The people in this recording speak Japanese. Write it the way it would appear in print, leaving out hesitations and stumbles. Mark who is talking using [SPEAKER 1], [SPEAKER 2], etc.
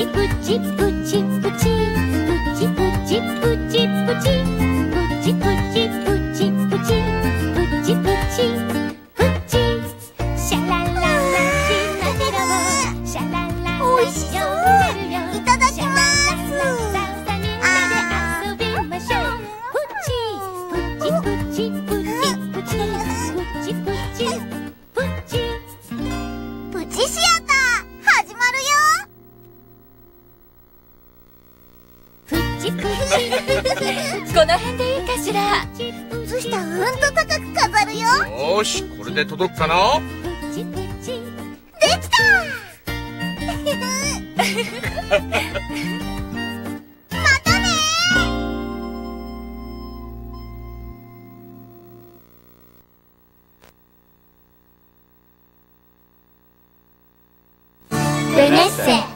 [SPEAKER 1] チプチプチプチプチプチプチプチプチプチプチプチプチプチプチシャラララひなびろをシャラララ
[SPEAKER 2] おいしそう。いただきます。
[SPEAKER 1] さあみんなで遊びましょう。プチプチプチプチプチプチプチプチ
[SPEAKER 2] プチシアター始まるよ。
[SPEAKER 1] プチプチ
[SPEAKER 3] この辺でいいかしら。
[SPEAKER 2] 靴下うんと高く飾るよ。
[SPEAKER 4] よーし、これで届くかな。
[SPEAKER 1] プチプチ
[SPEAKER 2] できたまたね
[SPEAKER 1] ベネッセ